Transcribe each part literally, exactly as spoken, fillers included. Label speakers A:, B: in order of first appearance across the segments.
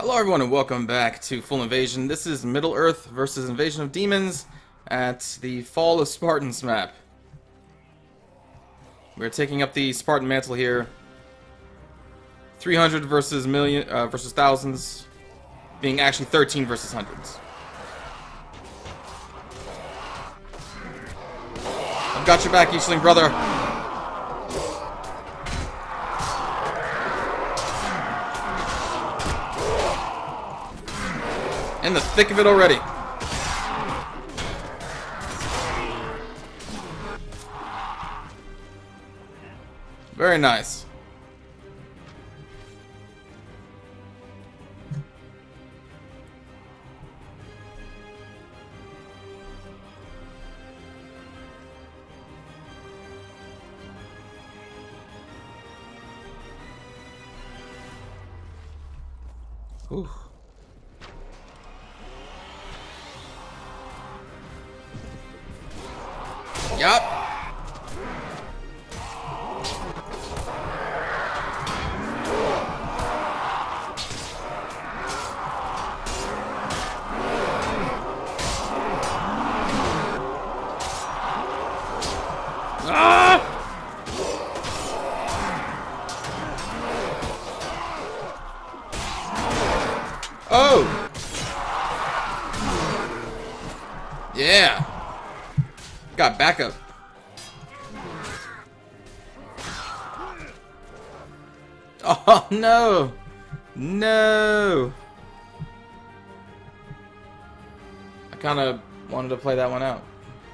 A: Hello everyone and welcome back to Full Invasion. This is Middle Earth versus Invasion of Demons at the Fall of Spartans map. We're taking up the Spartan mantle here. three hundred versus million uh, versus thousands, being actually thirteen versus hundreds. I've got your back, Eachling brother. In the thick of it already. Very nice. Ooh. Yup. Ah! Oh! Yeah! Got backup. Oh no! No! I kind of wanted to play that one out.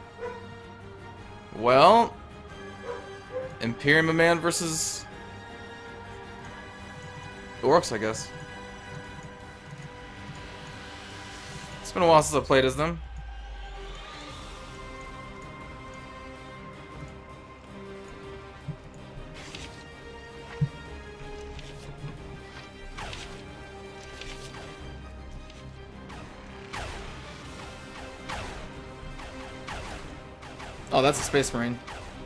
A: Well, Imperial man versus orcs, I guess. It's been a while since I played as them. Oh, that's a Space Marine.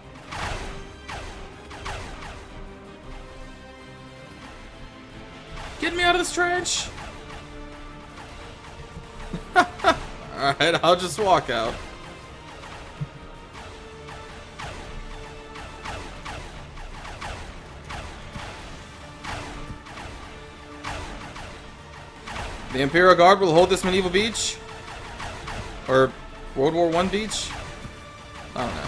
A: Get me out of this trench! Alright, I'll just walk out. The Imperial Guard will hold this medieval beach? Or World War One beach? I don't know.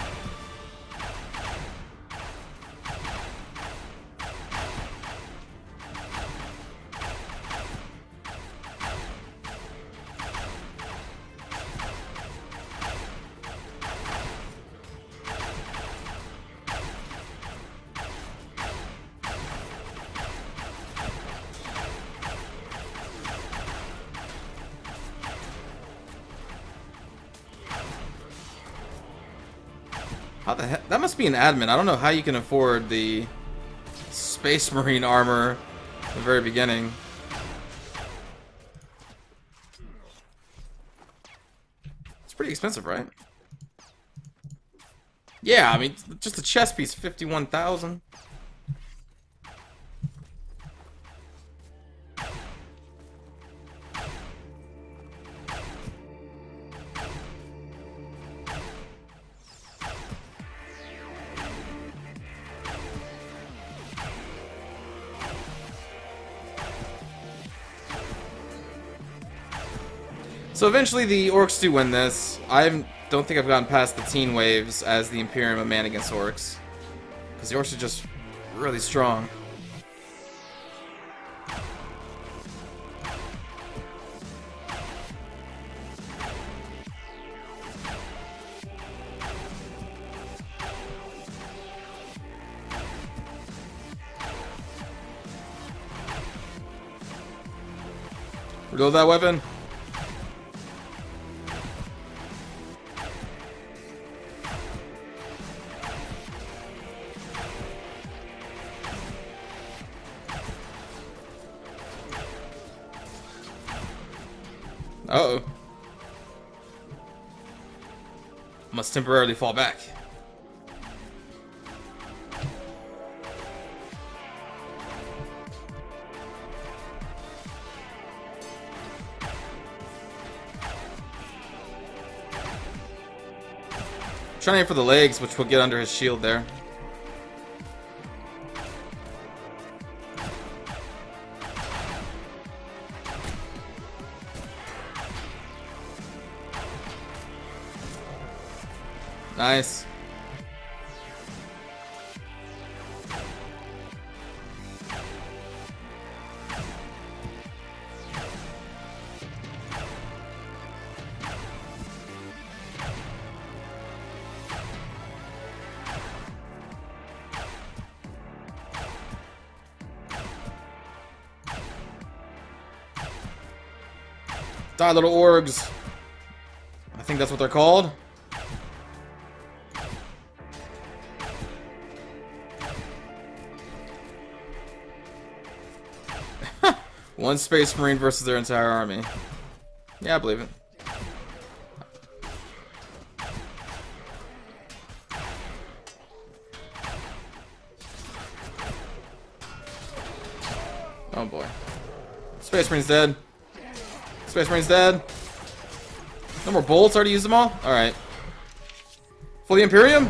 A: How the heck? That must be an admin. I don't know how you can afford the Space Marine armor at the very beginning. It's pretty expensive, right? Yeah, I mean, just a chest piece, fifty-one thousand. So eventually the orcs do win this. I don't think I've gotten past the teen waves as the Imperium man against orcs. Because the orcs are just really strong. Reload that weapon. Uh-oh. Must temporarily fall back. Trying to aim for the legs, which will get under his shield there. Nice. Die, little orgs. I think that's what they're called. One Space Marine versus their entire army. Yeah, I believe it. Oh boy. Space Marine's dead. Space Marine's dead. No more bolts? Already used them all? Alright. For the Imperium?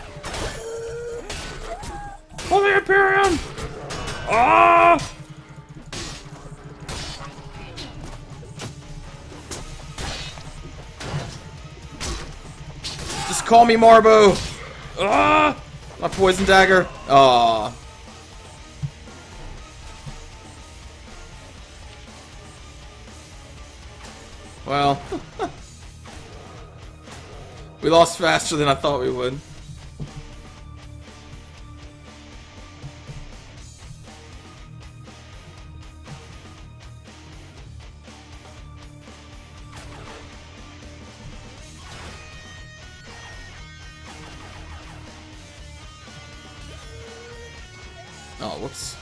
A: For the Imperium! Ah! Just call me Marbo! Ah! My poison dagger. Ah. Well, we lost faster than I thought we would. Oh, whoops.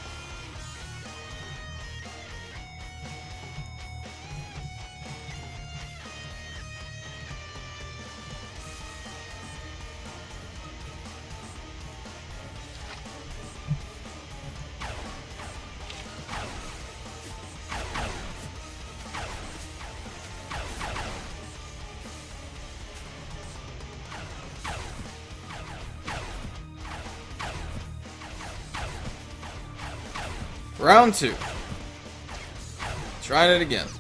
A: Round two. Trying it again.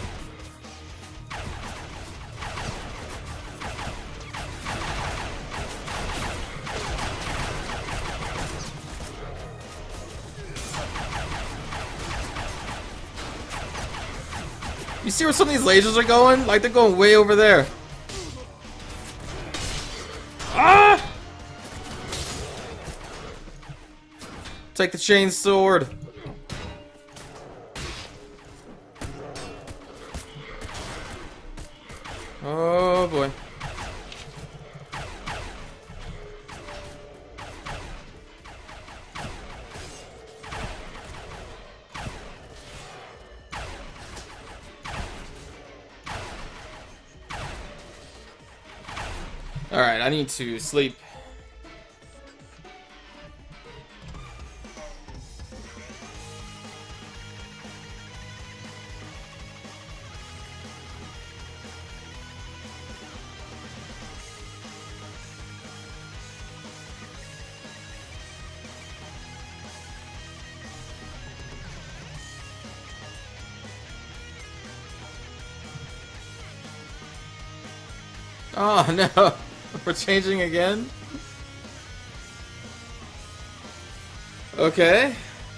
A: You see where some of these lasers are going? Like they're going way over there. Ah! Take the chain sword. Oh boy. Alright, I need to sleep. Oh no, we're changing again? Okay.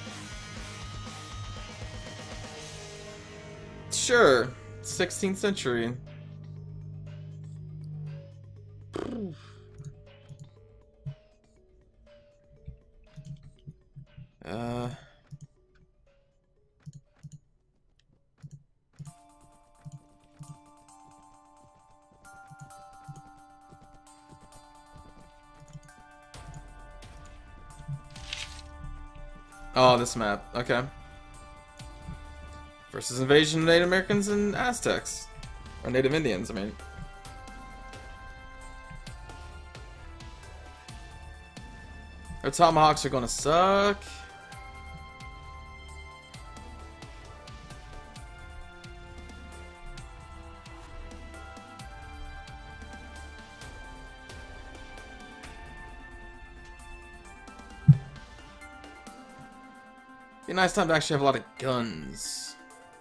A: Sure, sixteenth century. Uh... Oh, this map. Okay. Versus invasion of Native Americans and Aztecs. Or Native Indians, I mean. Their tomahawks are gonna suck. Be a nice time to actually have a lot of guns.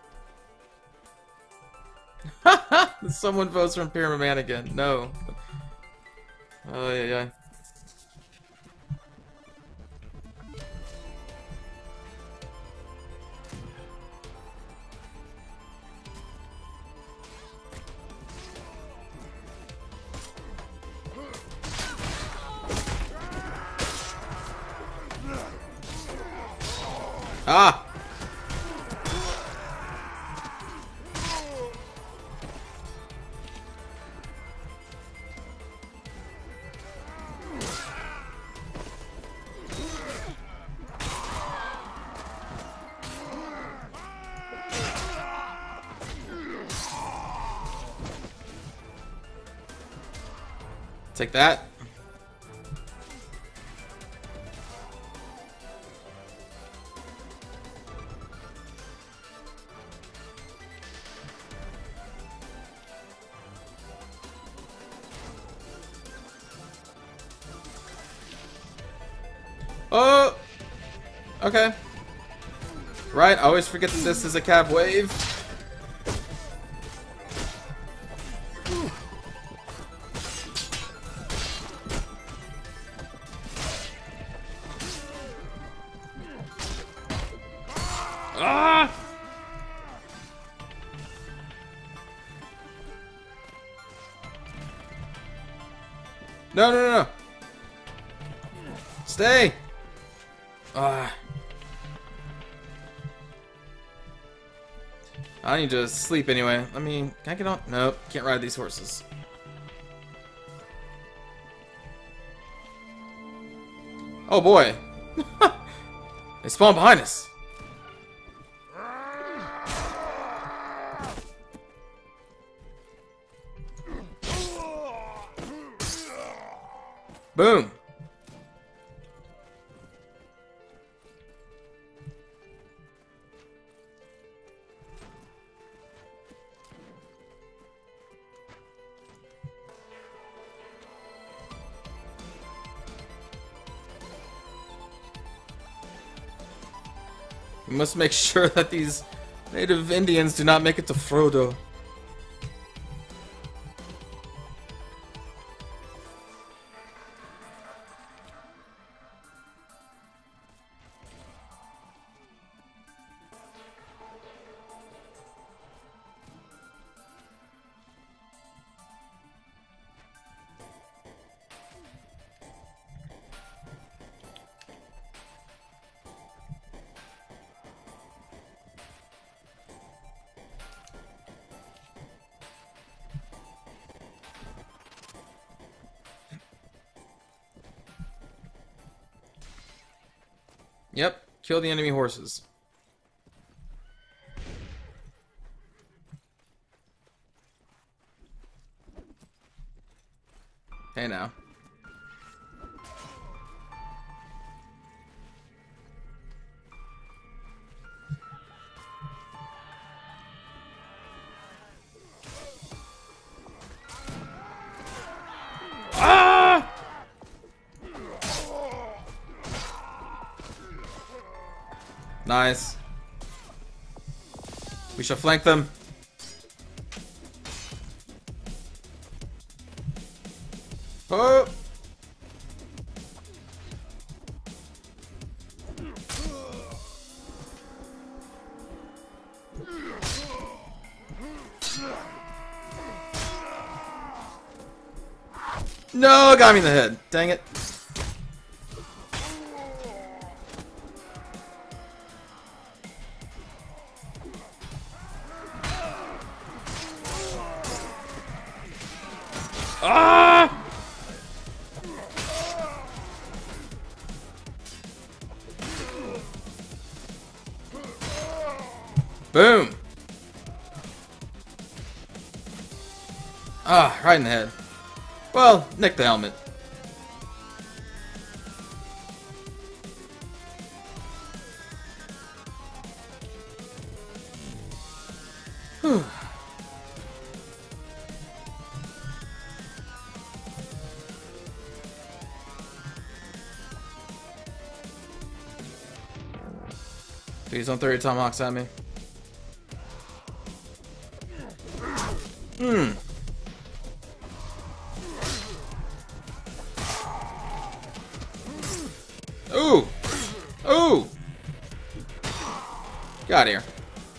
A: Someone votes for Imperial Man again. No. Oh, yeah, yeah. Ah! Take that. Oh! Okay. Right, I always forget that this is a cav wave. Ah! No, no, no, no. Stay. Ah. I need to sleep anyway. I mean, can I get on? Nope, can't ride these horses. Oh boy. They spawn behind us. Boom. We must make sure that these native Indians do not make it to Frodo. Yep, kill the enemy horses. Hey now. Nice. We shall flank them. Oh! No, got me in the head. Dang it. Ah! Boom. Ah, right in the head. Well, nick the helmet. Whew. Please don't throw your tomahawks at me. Hmm. Ooh! Ooh! Get out of here.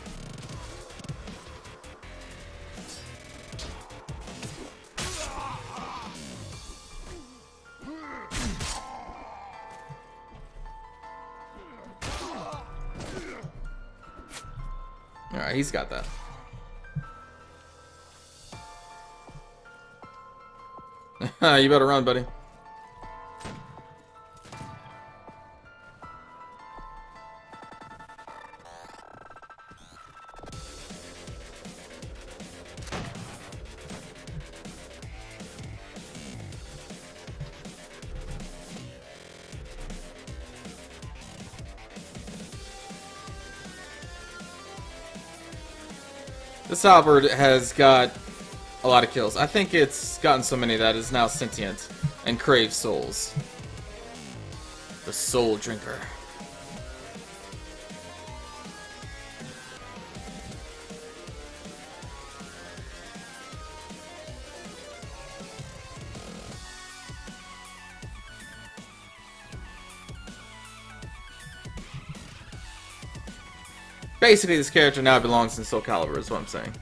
A: Alright, he's got that. You better run, buddy. This halberd has got a lot of kills. I think it's gotten so many that it's now sentient and craves souls. The soul drinker. Basically, this character now belongs in Soul Calibur, is what I'm saying.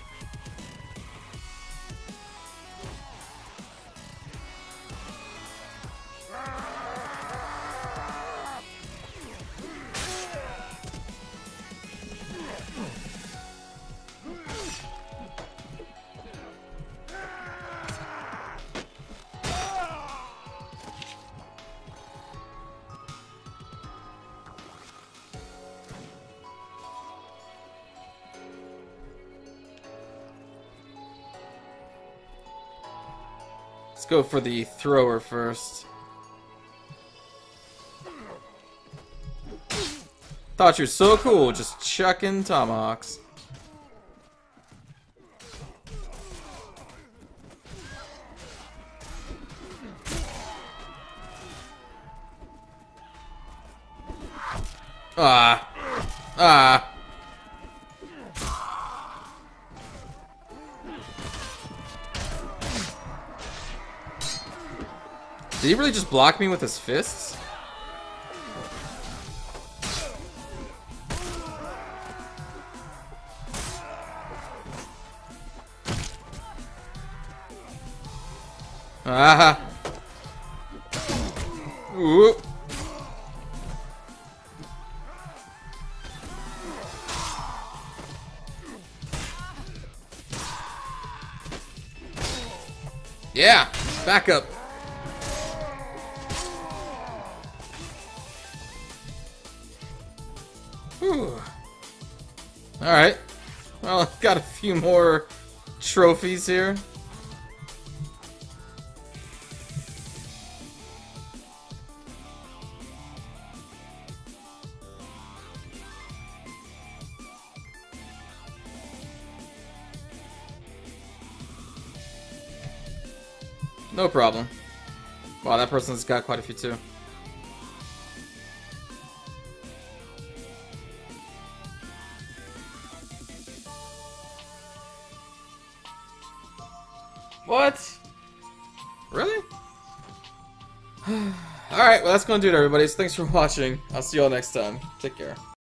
A: Let's go for the thrower first. Thought you were so cool, just chucking tomahawks. Ah. Ah. Did he really just block me with his fists? Ah. Ooh. Yeah, back up. Alright. Well, I've got a few more trophies here. No problem. Wow, that person's got quite a few too. What? Really? Alright, well that's gonna do it, everybody. So thanks for watching. I'll see you all next time. Take care.